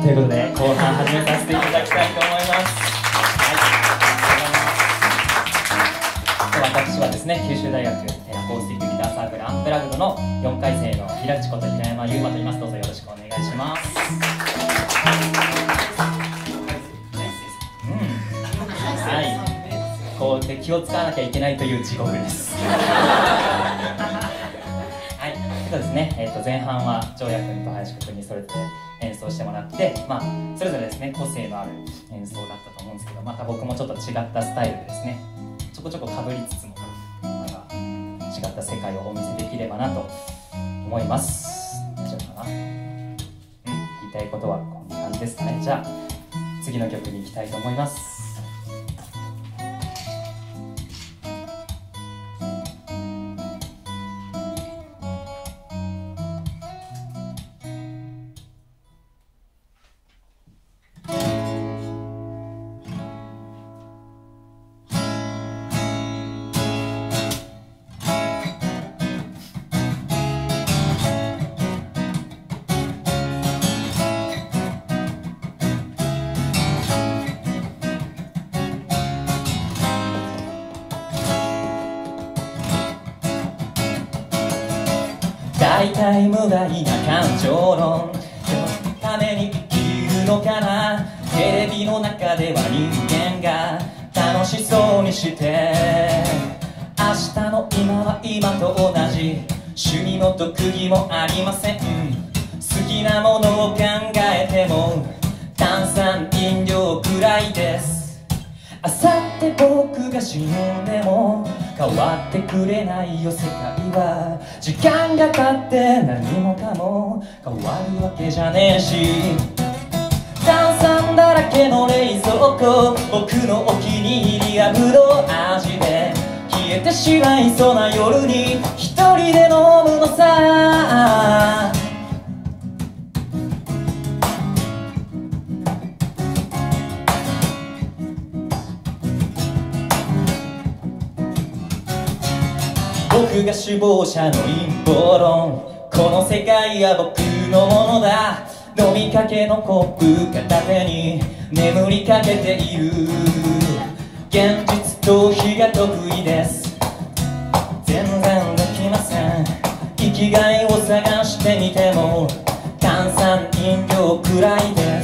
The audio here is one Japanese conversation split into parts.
ということで後半始めさせていただきたいと思います。私はですね、九州大学アコースティックギターサークルアンプラグドの4回生の平地こと平山優馬と言います。どうぞよろしくお願いします。はい、こう気を使わなきゃいけないという地獄です。はい、そうですね、前半は長也君と林君にそれぞれ演奏してもらって、それぞれですね個性のある演奏だったと思うんですけど、また僕もちょっと違ったスタイルでですね、ちょこちょこかぶりつつもまた違った世界をお見せできればなと思います。大丈夫かな。言いたいことはこんな感じですかね。じゃあ次の曲に行きたいと思います。大体無駄な感情論、人のために生きるのかな。テレビの中では人間が楽しそうにして明日の今は今と同じ、趣味も特技もありません。好きなものを考えても炭酸飲料くらいです。あさって僕が死んでも変わってくれないよ世界は。時間が経って何もかも変わるわけじゃねえし、炭酸だらけの冷蔵庫、僕のお気に入りはぶどう味で消えてしまいそうな夜に一人で飲むのさ。僕が首謀者の陰謀論、この世界は僕のものだ。飲みかけのコップ片手に眠りかけている。現実逃避が得意です。全然できません。生きがいを探してみても炭酸飲料くらいです。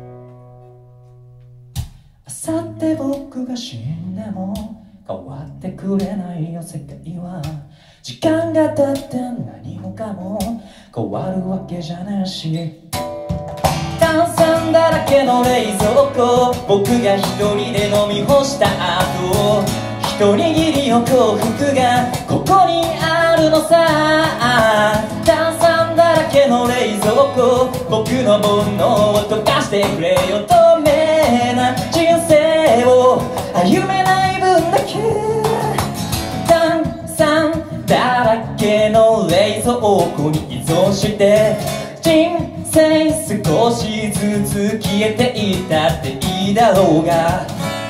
あさって僕が死んでも変わってくれないよ世界は。時間が経って何もかも変わるわけじゃねえし、炭酸だらけの冷蔵庫、僕が一人で飲み干した後、一握りの幸福がここにあるのさ。炭酸だらけの冷蔵庫、僕の煩悩を溶かしてくれよ。透明な人生を歩めない分だけ炭酸だらけの冷蔵庫に依存して人生少しずつ消えていったっていいだろうが。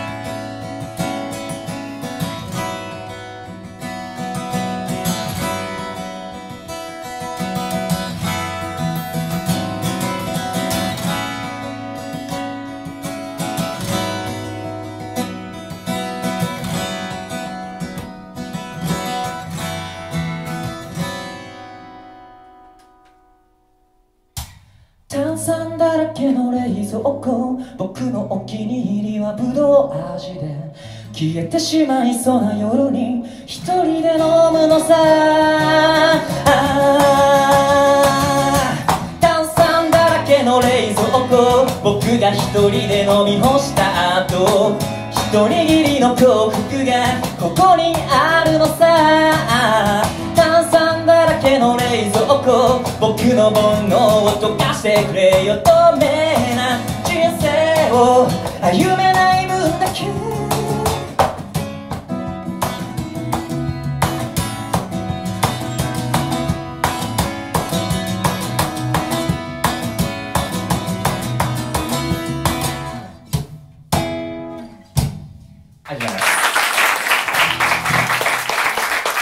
炭酸だらけの冷蔵庫、僕のお気に入りはぶどう味で消えてしまいそうな夜に一人で飲むのさ。炭酸だらけの冷蔵庫、僕が一人で飲み干した後、一握りの幸福がここにあるのさ。炭酸だらけの冷蔵庫、僕の煩悩を溶かしてくれよ。透明な人生を歩めない分だけありがとうございます。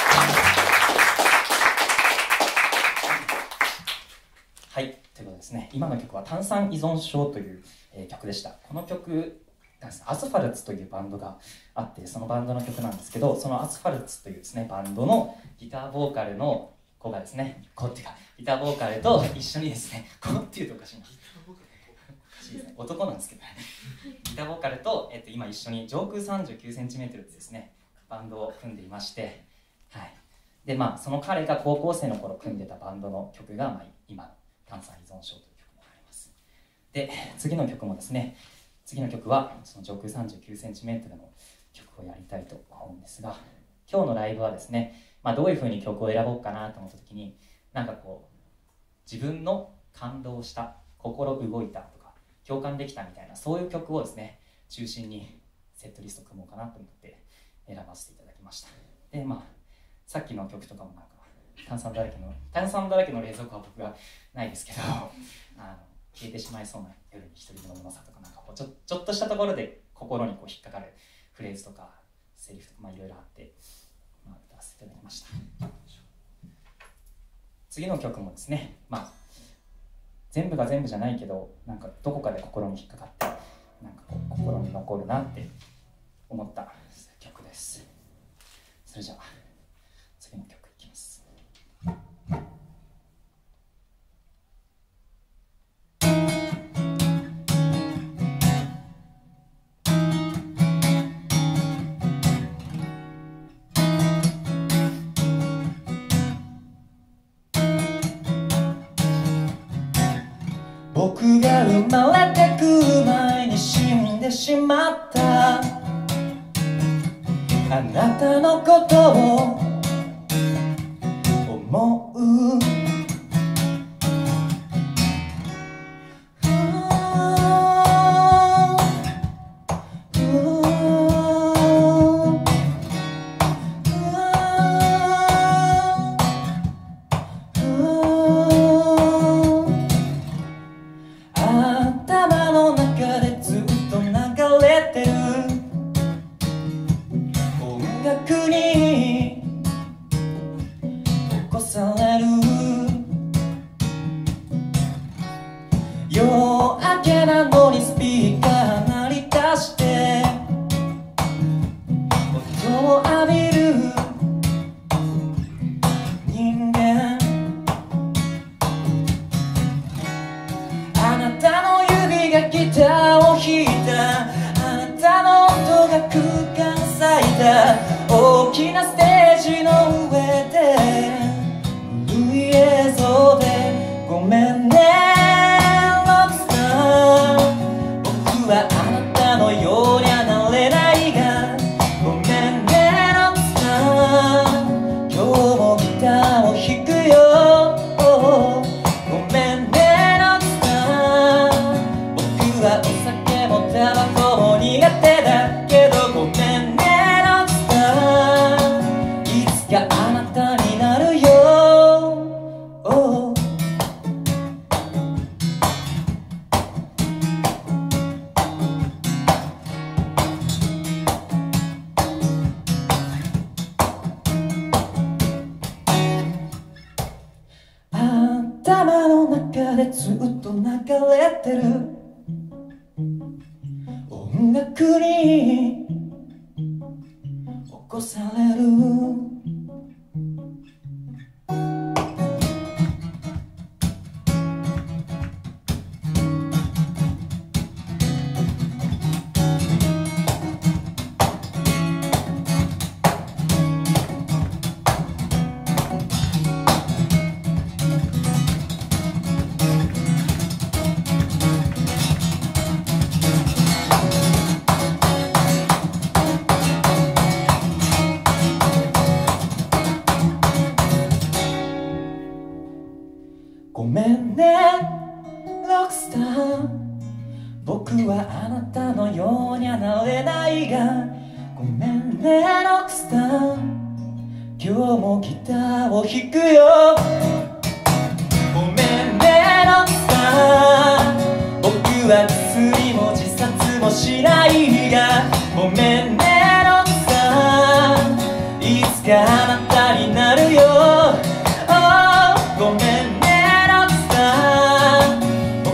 はい、ということですね。 今の曲は炭酸依存症という、曲でした。この曲アスファルツというバンドがあって、そのバンドの曲なんですけど、そのアスファルツというですねバンドのギターボーカルの子がですね、子っていうかギターボーカルと一緒にですね、子っていうとおかしいな、男なんですけどね、ギターボーカルと、今一緒に上空 39cm でですねバンドを組んでいまして、はい、でその彼が高校生の頃組んでたバンドの曲が、今の炭酸依存症という曲になります。で次の曲もですね、次の曲はその上空 39cm の曲をやりたいと思うんですが、今日のライブはですね、どういうふうに曲を選ぼうかなと思った時に、なんかこう自分の感動した、心動いたとか共感できたみたいな、そういう曲をですね中心にセットリスト組もうかなと思って選ばせていただきました。でさっきの曲とかもなんか炭酸だらけの冷蔵庫は僕がないですけど消えてしまいそうな夜に一人のものさとか、なんかこうちょっとしたところで心にこう引っかかるフレーズとかセリフとかいろいろあって、歌わせていただきました。次の曲もですね、全部が全部じゃないけど、なんかどこかで心に引っかかって、なんかこう心に残るなって思った曲です。それじゃあ次の曲いきます。僕が生まれてくる前に死んでしまったあなたのことを思う。頭の中でずっと流れてる音楽に起こされる。夜明けなのにスピーカー鳴り出して音を浴びる人間。あなたの指がギターを弾いた、あなたの音が空間咲いた大きなステージの上で古い映像でごめんねロックスター。僕はあなたのようにはなれないがごめんねロックスター。今日もギターを弾くよごめんねロックスター。僕はお酒もタバコも苦手だけどごめんねロックスター。いつかあなたになるよ頭の中でずっと流れてる音楽に起こされる。ごめんねロックスター。僕はあなたのようにはなれないがごめんねロックスター。今日もギターを弾くよごめんねロックスター。僕は薬も自殺もしないがごめんねロックスター。いつかあなたになるよごめんね僕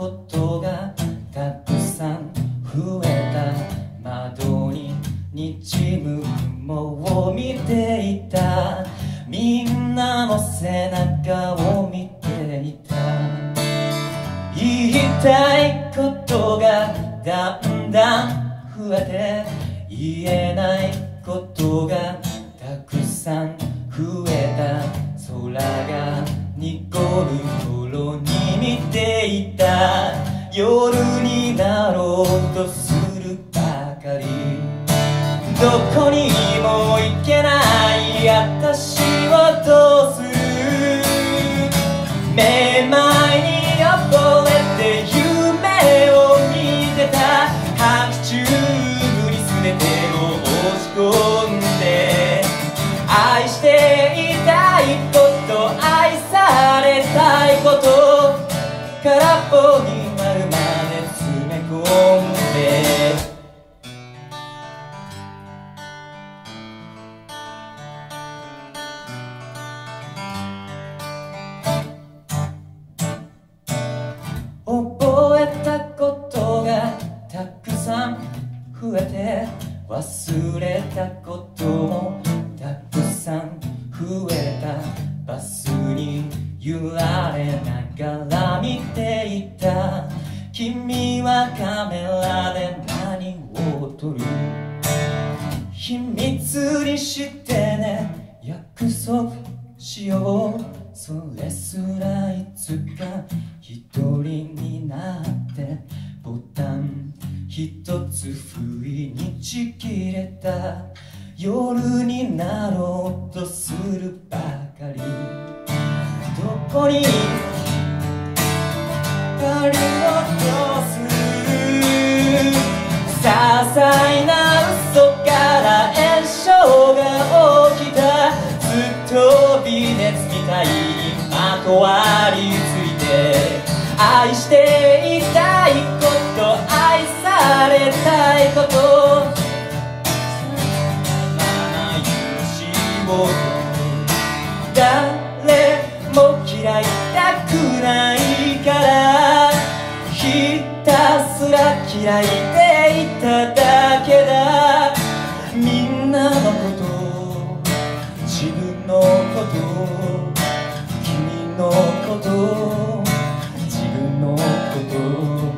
ことがたくさん増えた。窓ににじむ雲を見ていた。みんなの背中を見ていた。言いたいことがだんだん増えて、言えないことがたくさん増えた。空が濁る頃に見ていた。夜になろうとするばかり。どこにも行けない私をどうする。めまいに溺れて夢を見てた。白昼に全てを押し込んで、愛していたいこと愛されたいこと、空っぽになるまで詰め込んで。覚えたことがたくさん増えて、忘れたこともたくさん増えた。バスに揺られながら見ていた。君はカメラで何を撮る。秘密にしてね、約束しよう。それすらいつか一人になってボタン一つ不意にちぎれた。夜になろうとするばかり。どこに光を落とす。些細な嘘から炎症が起きた。ずっと微熱みたいにまとわりついて、愛していたいこと愛されたいこと、まま許しを誰も嫌いたくないから、ひたすら嫌いでいただけだ。みんなのこと自分のこと君のこと自分のこと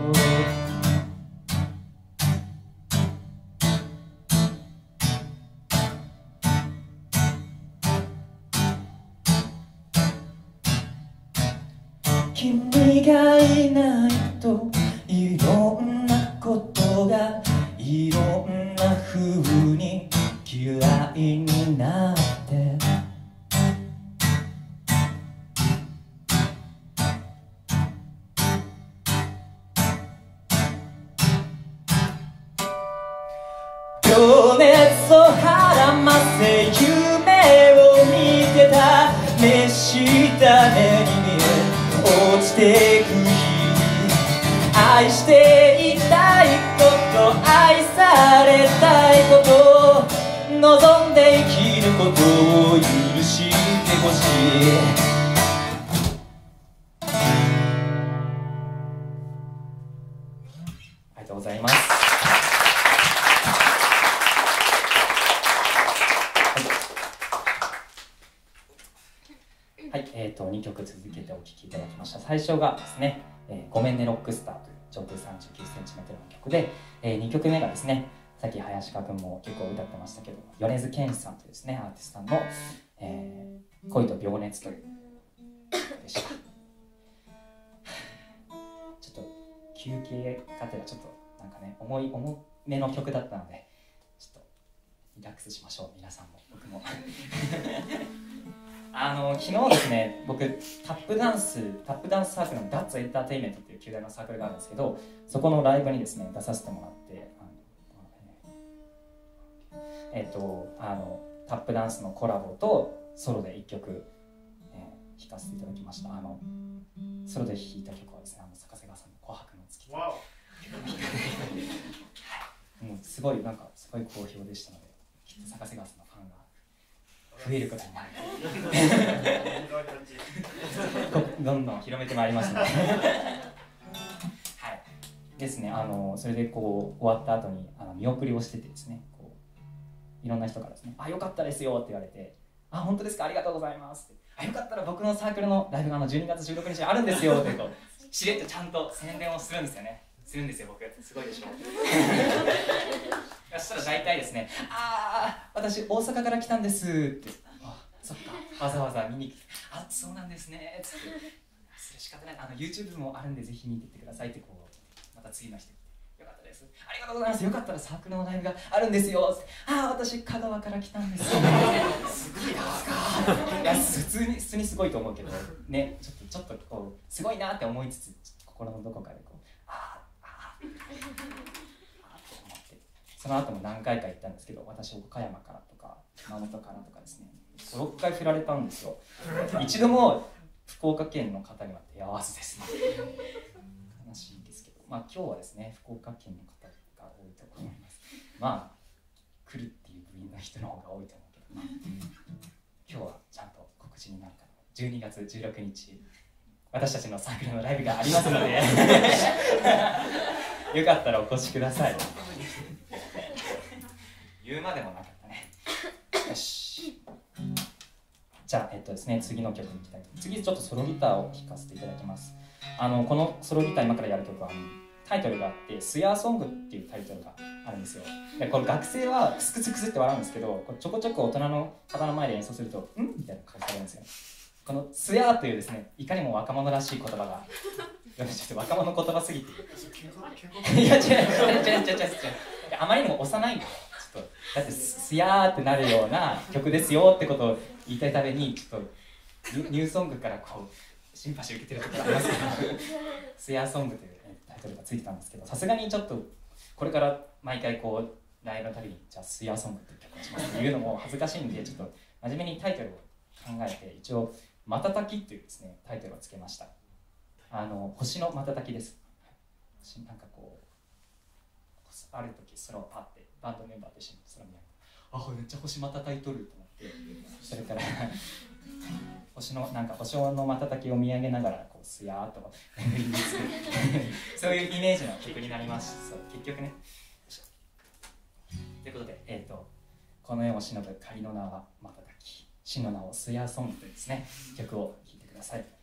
君がいないといろんなことがいろんな風に嫌いになって、情熱をはらませ夢を見てた。熱した目に見え落ちていく日、愛していたいこと愛されたいこと、望んで生きることを許してほしい。ありがとうございます。はい、2曲続けてお聴きいただきました。最初がですね、ごめんねロックスターという上空 39cm の曲で、2曲目がですね、さっき林川君も結構歌ってましたけど、米津玄師さんというですね、アーティストさんの、恋と病熱という曲でした。ちょっと休憩がてらちょっとなんかね、重めの曲だったので、ちょっとリラックスしましょう、皆さんも僕も。昨日ですね、僕タップダンスサークルのダッツエンターテインメントっていう球大のサークルがあるんですけど、そこのライブにですね出させてもらって、タップダンスのコラボとソロで1曲、弾かせていただきました。ソロで弾いた曲はですね、坂瀬川さんの琥珀の月で、もうすごい好評でしたので、きっと坂瀬川さんのファンが増えることになる。どんどん広めてまいりますので。 ですね、それでこう終わった後に見送りをしててですね、こういろんな人からですね「あ、よかったですよ」って言われて「あ、本当ですか、ありがとうございます」って「あ、よかったら僕のサークルのライブが12月16日にあるんですよ」ってこうしれっとちゃんと宣伝をするんですよね。するんですよ、僕。すごいでしょ。そしたら大体ですね「ああ、私大阪から来たんです」って「あ、そっか、わざわざ見に来て、あ、そうなんですね」つって「それ仕方ない、YouTube もあるんでぜひ見てってください」ってこうまた次の人よかったです、ありがとうございます、よかったらサークルのライブがあるんですよ。ああ、私香川から来たんですよ。すごいな。いや、普通にすごいと思うけどね、ちょっとこうすごいなって思いつつ、心のどこかでこうと思って、その後も何回か行ったんですけど、私岡山からとか熊本からとかですね、5、6回振られたんですよ。一度も福岡県の方には出会わずですね。悲しいですけど、まあ今日はですね、福岡県の方が多いと思います。まあ来るっていう部員の人の方が多いと思うけど、まあ、今日はちゃんと告知になるかな。12月16日、私たちのサークルのライブがありますのでよかったらお越しください。言うまでもなかったね。よし。じゃあ、ですね、次の曲に行きたいと思います。次ちょっとソロギターを弾かせていただきます。このソロギター今からやる曲はタイトルがあって「スヤーソング」っていうタイトルがあるんですよ。でこれ学生はクスクスクスって笑うんですけど、これちょこちょこ大人の方の前で演奏すると「ん?」みたいな顔されるんですよ。この「スヤー」というですね、いかにも若者らしい言葉がちょっと若者言葉すぎていや違うあまりにも幼いんだよ。ちょっとだって「スヤー」ってなるような曲ですよってことを言いたいために、ちょっとニューソングからこうシンパシー受けてるところありますけど「スヤーソング」というタイトルがついてたんですけど、さすがにちょっとこれから毎回こうライブのたびに「じゃあスヤーソング」っていう曲をしますっていうのも恥ずかしいんで、ちょっと真面目にタイトルを考えて、一応「瞬き」っていうですねタイトルをつけました。星の瞬きです。なんかこうある時空をパッてバンドメンバーと一緒に空見上げて、あ、めっちゃ星瞬いとると思って、それから星の瞬きを見上げながらこうスヤーっとそういうイメージの曲になります。そう結局ね。ということで、この世を忍ぶ仮の名は瞬き、真の名をスヤーソングというですね曲を聴いてください。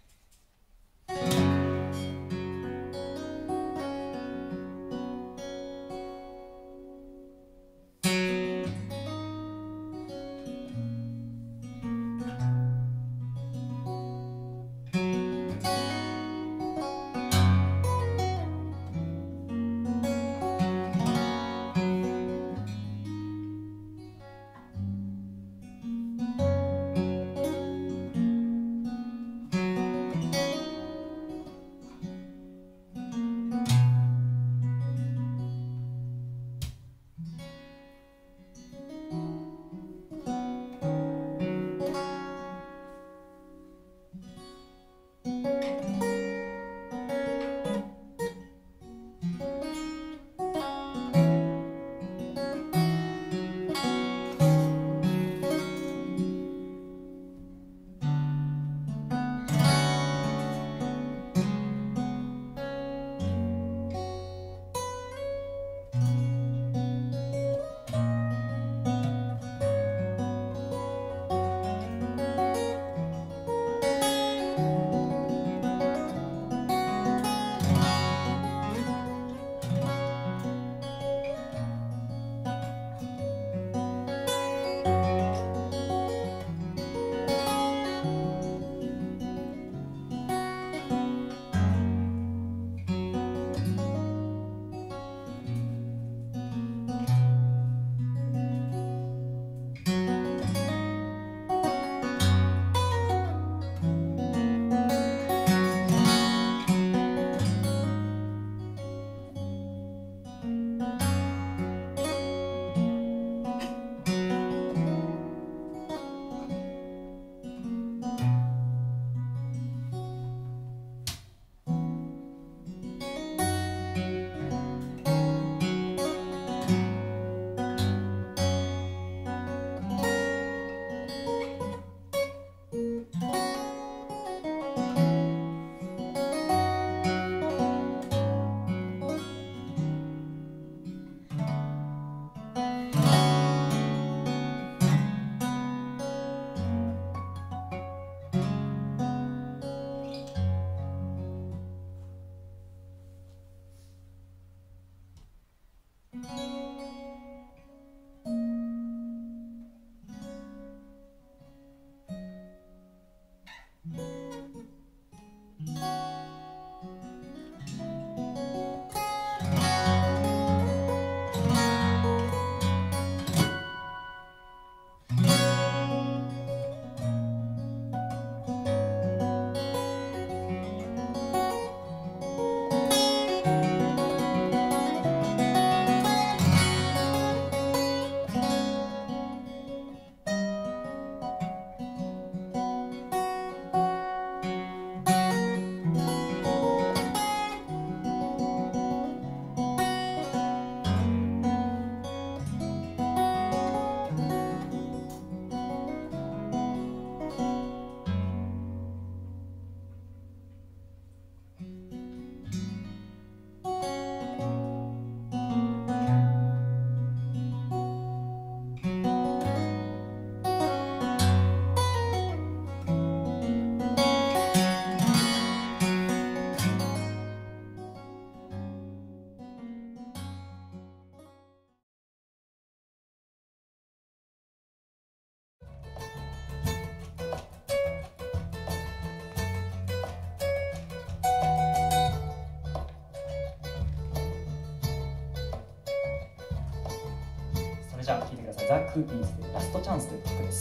ちら聴いてください。ザ・クーピーズでラストチャンスという曲です。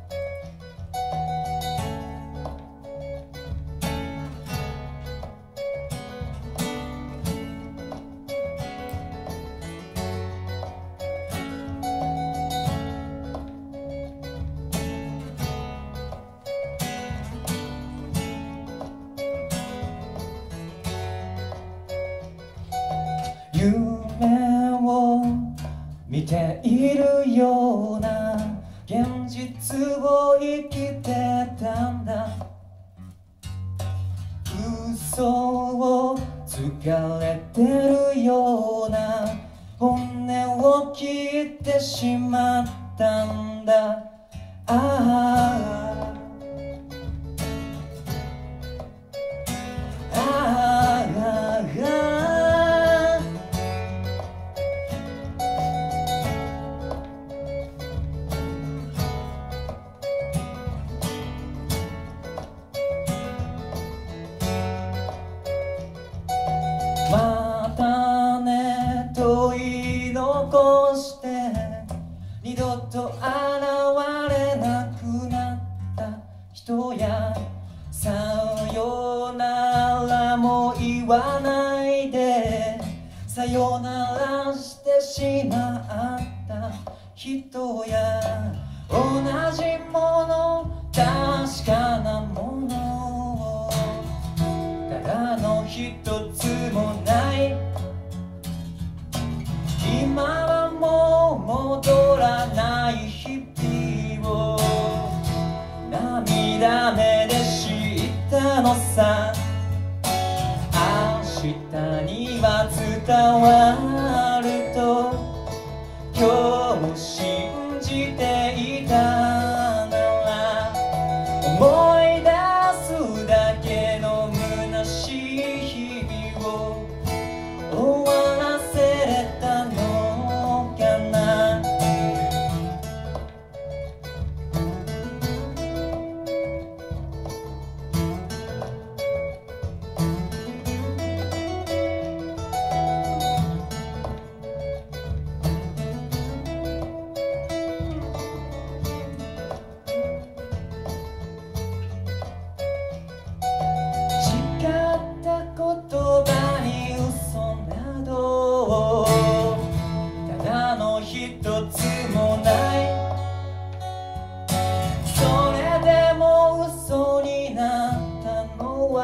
夢を見ているような現実を生きてたんだ。嘘をつかれてるような本音を聞いてしまったんだ。またねと言い残して二度と現れなくなった人や、さよならも言わないでさよならしてしまった人や、同じもの確かなものをただの一つもない今はもう戻らない日々を涙目で知ったのさ。明日には伝わると今日も信じていたなら、思い出すだけの虚しい日々を終わらせれたのかな。誓った言葉に嘘などただの一つもない。それでも嘘になったの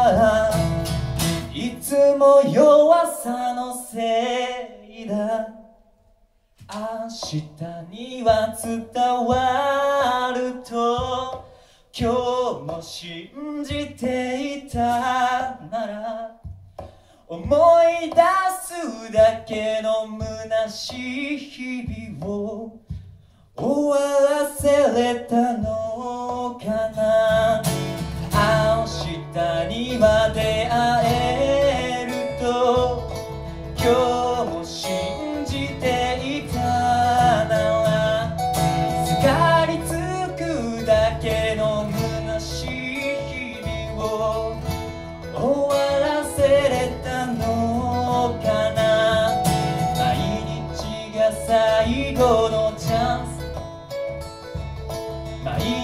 はいつも弱さのせいだ。明日には伝わると今日も信じていたなら、思い出すだけの虚しい日々を終わらせれたのかな。明日には出会えると今日も信じていたなら、すがりつくだけの虚しい日々を終わらせれたのかな。毎日が最後のチャンス、毎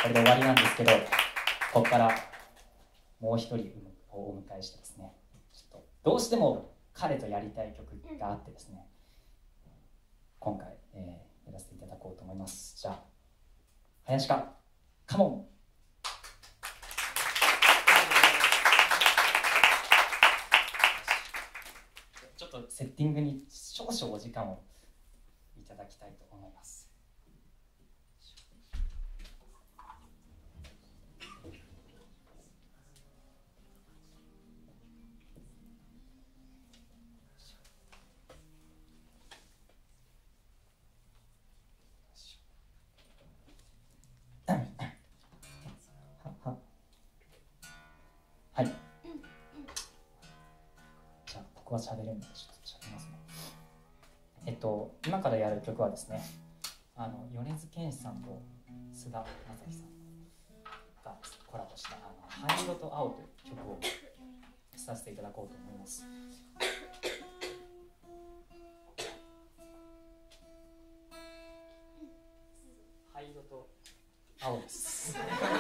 これで終わりなんですけど、ここからもう一人をお迎えしてですね、ちょっとどうしても彼とやりたい曲があってですね、今回、やらせていただこうと思います。じゃあ林かカモン。ちょっとセッティングに少々お時間をいただきたいと思います。はい。じゃあ僕は喋れるのでちょっと喋りますね。今からやる曲はですね、米津玄師さんと須田将暉さんがコラボした灰色と青という曲をさせていただこうと思います。灰色と青です。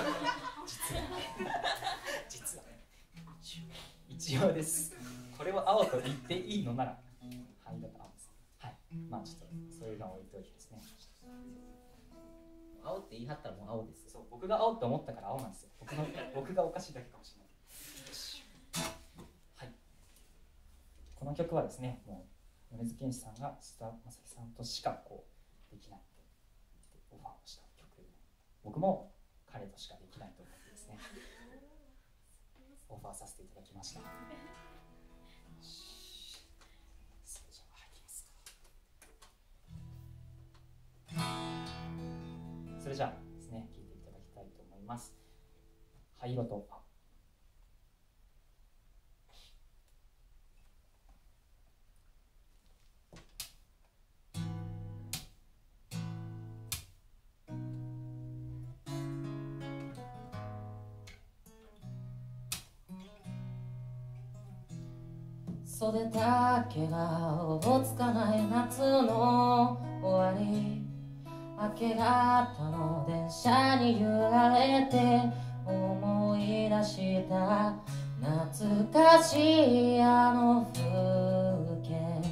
実はね、一応です。これを青と言っていいのなら灰色と青です。はい。まあちょっとそういうのを置いておいてですね。 青って言い張ったらもう青です。 そう、僕が青って思ったから青なんですよ。僕がおかしいだけかもしれない。はい。この曲はですね、もう米津玄師さんが須田将暉さんとしかこうできないってオファーをした曲。僕も彼としかできないと思ってですね、オファーさせていただきました。それじゃあですね、聴いていただきたいと思います。灰色と青。 袖だけがおぼつかない夏の終わり、明け方の電車に揺られて思い出した懐かしいあの風景、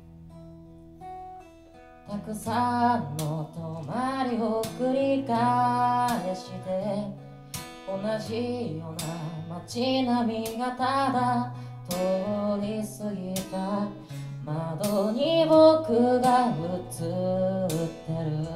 たくさんの泊まりを繰り返して同じような街並みがただ通り過ぎた窓に僕が映ってる。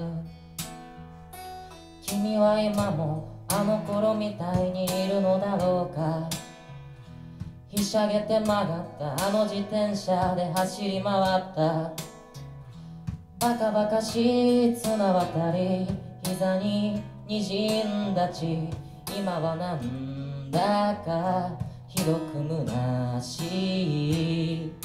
君は今もあの頃みたいにいるのだろうか。ひしゃげて曲がったあの自転車で走り回ったバカバカしい綱渡り、膝に滲んだ血、今はなんだかひどく虚しい。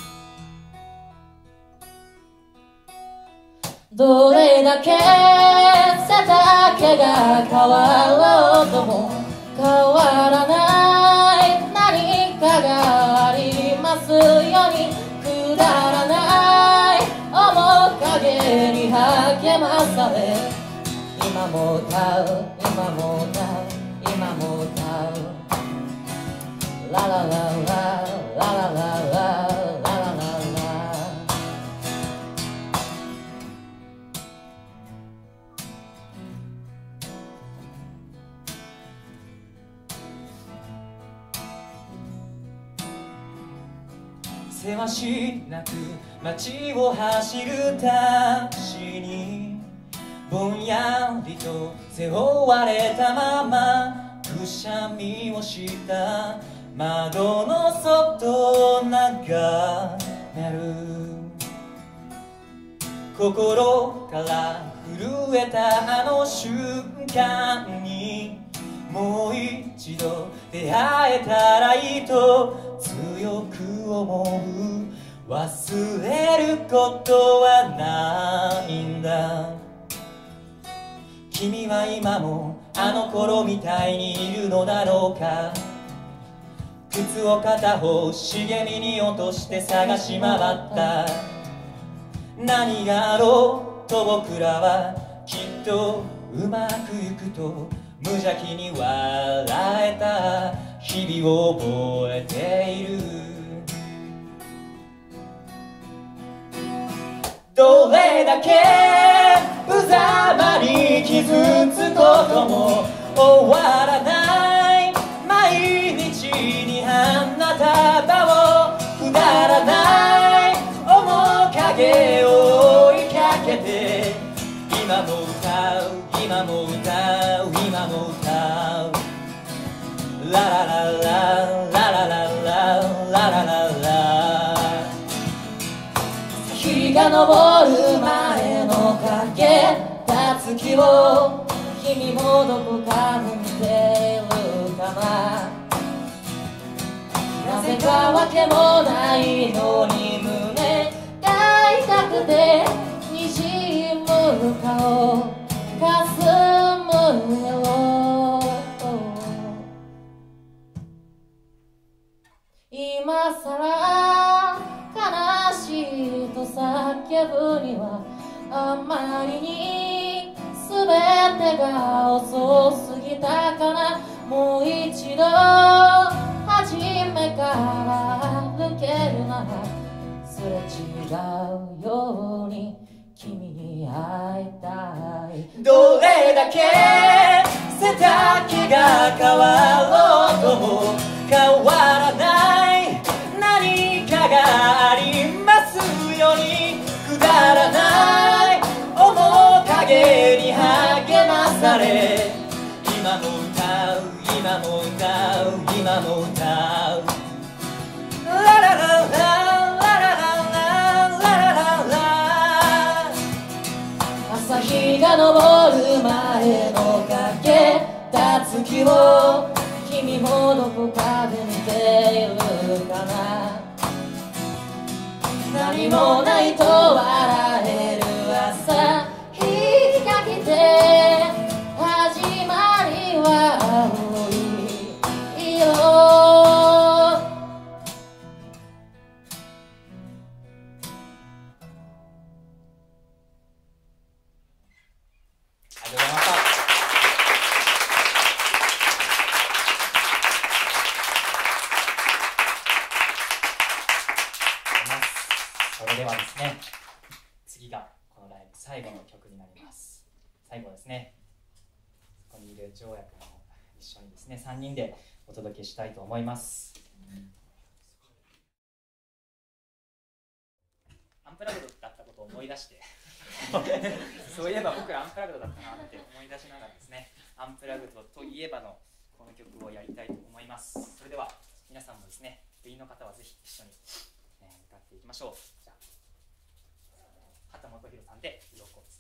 どれだけ背丈が変わろうとも変わらない何かがありますように、くだらない面影に励まされ、今も歌う今も歌う今も歌うララララララララララせわしなく街を走るたしにぼんやりと背負われたままくしゃみをした窓の外を眺める。心から震えたあの瞬間にもう一度出会えたらいいと強く思う。忘れることはないんだ。君は今もあの頃みたいにいるのだろうか。靴を片方茂みに落として探し回った。何があろうと僕らはきっとうまくいくと無邪気に笑えた日々を覚えている。どれだけ無様に傷つくことも終わらない毎日に花束をくだらない面影を追いかけて今も歌う今も歌う今も歌うララララララララララララ。日が昇る前のかけた月を君もどこかで見てるかな。なぜかわけもないのに胸が痛くて滲む顔かすむよ。今さら悲しいと叫ぶにはあまりに全てが遅すぎたかな。もう一度初めから歩けるならすれ違うように君に会いたい。どれだけ背丈が変わろうとも変わらない何かがありますようにくだらない面影に励まされ今も歌う今も歌う今も歌うララララララララララ。朝日が昇る前のかけた月を君もどこかで見ているかな。何もないと笑える朝日が来て始まりは青い色。ありがとうございました。それではですね、次がこのライブ最後の曲になります。最後ですね、ここにいる条約も一緒にですね、3人でお届けしたいと思います。アンプラグドだったことを思い出してそういえば僕アンプラグドだったなって思い出しながらですね、アンプラグドといえばのこの曲をやりたいと思います。それでは皆さんもですね、部員の方はぜひ一緒に、歌っていきましょう。じゃあ畑本博さんで「鱗」です。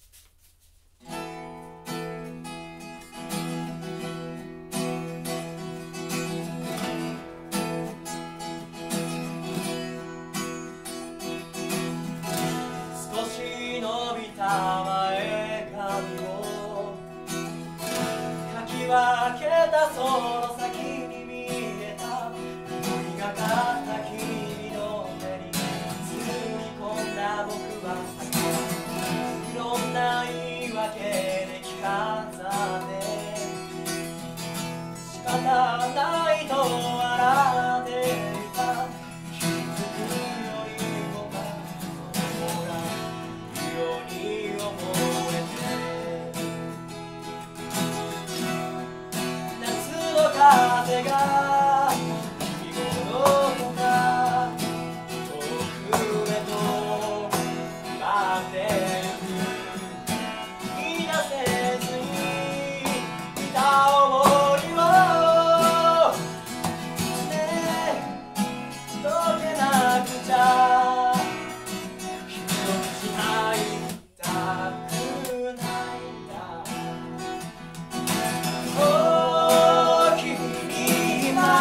少し伸びた前髪をかき分けたその先に見えた緑がかった君の目に包み込んだ僕はいろんな言い訳で着飾って仕方ないと笑っていた。気づくよりもほらように思えて夏の風が君をどこか遠くへと舞ってゆく。言い出せずにいた想いをね解けなくちゃ一つ会いたくないんだ。お君に今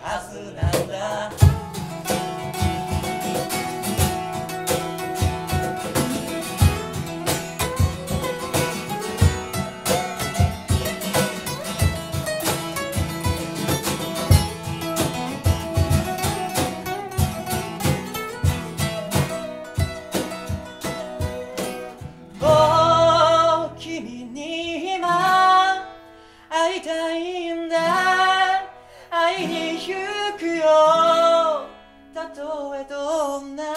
はずなんだ。君に今会いたいんだ。会いに行くよ。たとえどんな